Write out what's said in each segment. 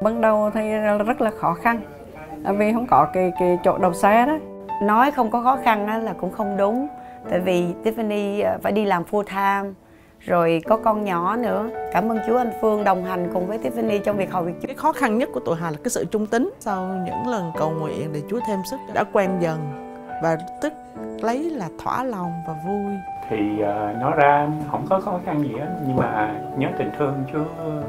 Ban đầu thì rất là khó khăn vì không có cái chỗ đậu xe đó. Nói không có khó khăn là cũng không đúng, tại vì Tiffany phải đi làm full time, rồi có con nhỏ nữa. Cảm ơn Chúa anh Phương đồng hành cùng với Tiffany trong việc hầu việc Chúa. Cái khó khăn nhất của tụi Hà là cái sự trung tín. Sau những lần cầu nguyện để Chúa thêm sức, đã quen dần và tức lấy là thỏa lòng và vui. Thì nói ra không có khó khăn gì hết, nhưng mà nhớ tình thương Chúa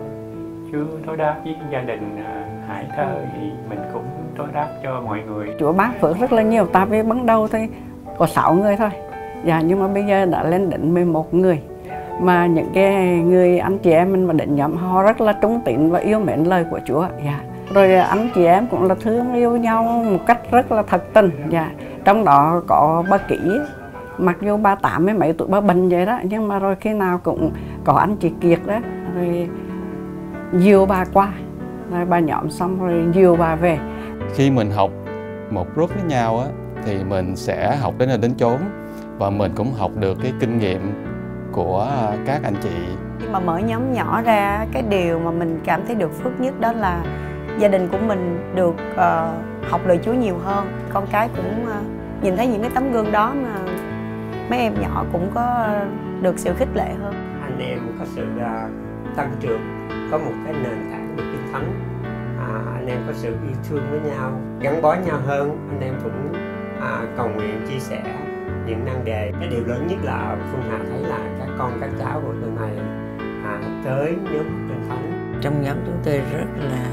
đối đáp với gia đình Hải Thơ thì mình cũng đối đáp cho mọi người. Chúa ban phước rất là nhiều, tại vì ban đầu thì có 6 người thôi. Dạ, nhưng mà bây giờ đã lên đến 11 người. Mà những cái người anh chị em mình mà đến nhóm họ rất là trung tín và yêu mến lời của Chúa. Dạ. Rồi anh chị em cũng là thương yêu nhau một cách rất là thật tình. Dạ. Trong đó có bà Kỷ, mặc dù bà 80 mấy tuổi, bà bệnh vậy đó, nhưng mà rồi khi nào cũng có anh chị Kiệt đó, rồi dìu bà qua, rồi bà nhóm xong rồi dìu bà về. Khi mình học một group với nhau á, thì mình sẽ học đến nơi đến chốn và mình cũng học được cái kinh nghiệm của các anh chị. Khi mà mở nhóm nhỏ ra, cái điều mà mình cảm thấy được phước nhất đó là gia đình của mình được học lời Chúa nhiều hơn. Con cái cũng nhìn thấy những cái tấm gương đó mà mấy em nhỏ cũng có được sự khích lệ hơn. Anh em có sự tăng trưởng, có một cái nền tảng về Kinh Thánh, anh em có sự yêu thương với nhau, gắn bó nhau hơn. Anh em cũng cầu nguyện chia sẻ những nan đề. Cái điều lớn nhất là Phương Hà thấy là các con các cháu của tụi này tới nhóm Kinh Thánh. Trong nhóm chúng tôi rất là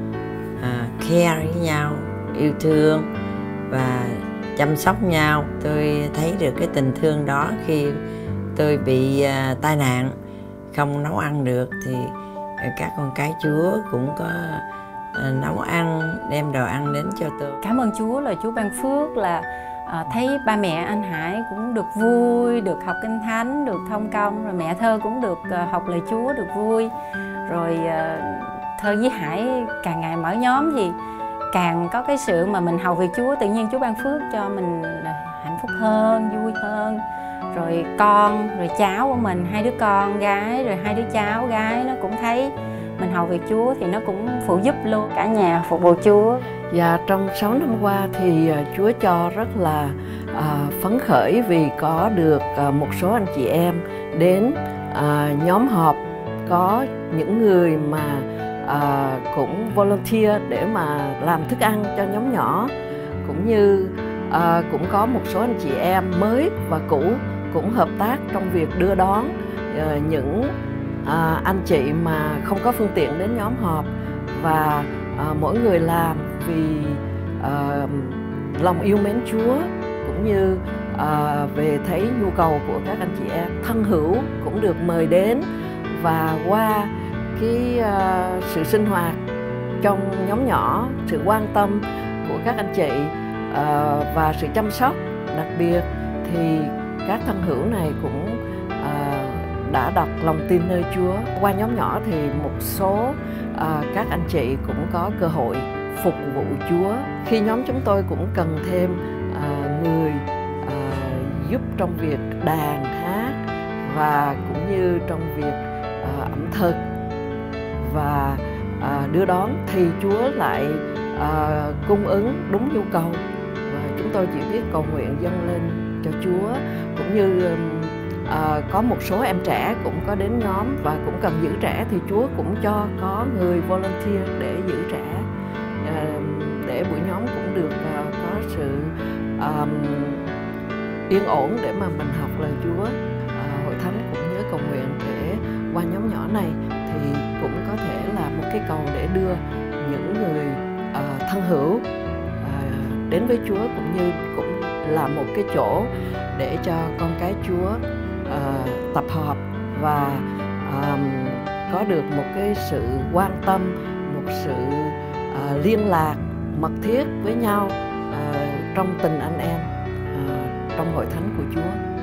care với nhau, yêu thương và chăm sóc nhau. Tôi thấy được cái tình thương đó khi tôi bị tai nạn, không nấu ăn được thì các con cái Chúa cũng có nấu ăn, đem đồ ăn đến cho tôi. Cảm ơn Chúa là Chúa ban phước là thấy ba mẹ anh Hải cũng được vui, được học Kinh Thánh, được thông công, rồi mẹ Thơ cũng được học lời Chúa, được vui. Rồi Thơ với Hải càng ngày mở nhóm thì càng có cái sự mà mình hầu việc Chúa, tự nhiên Chúa ban phước cho mình hạnh phúc hơn, vui hơn. Rồi con, rồi cháu của mình, 2 đứa con gái, rồi 2 đứa cháu gái nó cũng thấy mình hầu việc Chúa thì nó cũng phụ giúp luôn, cả nhà phục vụ Chúa. Và trong 6 năm qua thì Chúa cho rất là phấn khởi vì có được một số anh chị em đến nhóm họp, có những người mà cũng volunteer để mà làm thức ăn cho nhóm nhỏ, cũng như cũng có một số anh chị em mới và cũ cũng hợp tác trong việc đưa đón những anh chị mà không có phương tiện đến nhóm họp, và mỗi người làm vì lòng yêu mến Chúa, cũng như về thấy nhu cầu của các anh chị em. Thân hữu cũng được mời đến, và qua cái sự sinh hoạt trong nhóm nhỏ, sự quan tâm của các anh chị và sự chăm sóc đặc biệt, thì các thân hữu này cũng đã đặt lòng tin nơi Chúa. Qua nhóm nhỏ thì một số các anh chị cũng có cơ hội phục vụ Chúa. Khi nhóm chúng tôi cũng cần thêm người giúp trong việc đàn hát và cũng như trong việc ẩm thực và đưa đón, thì Chúa lại cung ứng đúng nhu cầu. Và chúng tôi chỉ biết cầu nguyện dâng lên cho Chúa, cũng như có một số em trẻ cũng có đến nhóm và cũng cần giữ trẻ, thì Chúa cũng cho có người volunteer để giữ trẻ, để buổi nhóm cũng được có sự yên ổn để mà mình học lời Chúa. Hội thánh cũng nhớ cầu nguyện để qua nhóm nhỏ này thì cũng có thể là một cái cầu để đưa những người thân hữu đến với Chúa, cũng như cũng là một cái chỗ để cho con cái Chúa tập hợp và có được một cái sự quan tâm, một sự liên lạc mật thiết với nhau trong tình anh em trong hội thánh của Chúa.